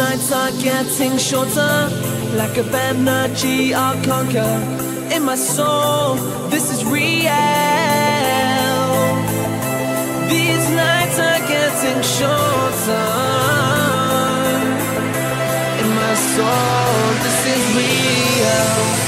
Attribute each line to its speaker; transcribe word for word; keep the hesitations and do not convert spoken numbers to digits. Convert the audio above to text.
Speaker 1: nights are getting shorter, lack of energy I'll conquer. In my soul, this is real. These nights are getting shorter. In my soul, this is real.